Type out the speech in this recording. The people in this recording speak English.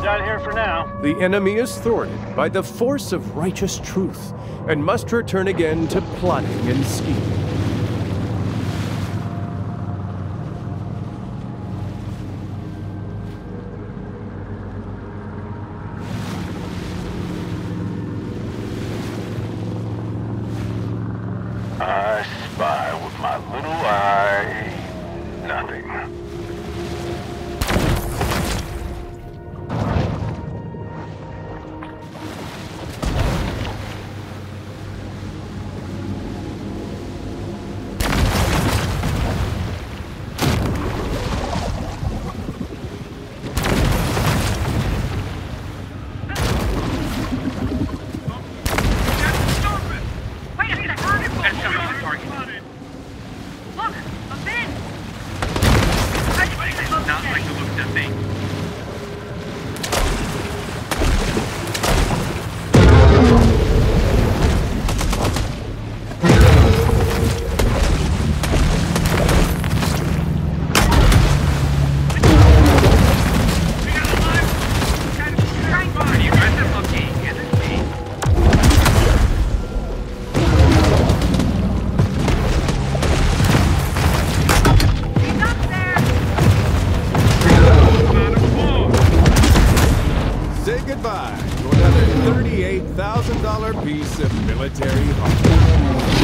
done here for now. The enemy is thwarted by the force of righteous truth, and must return again to plotting and scheming. I spy with my little eye nothing. Say goodbye to another $38,000 piece of military hardware.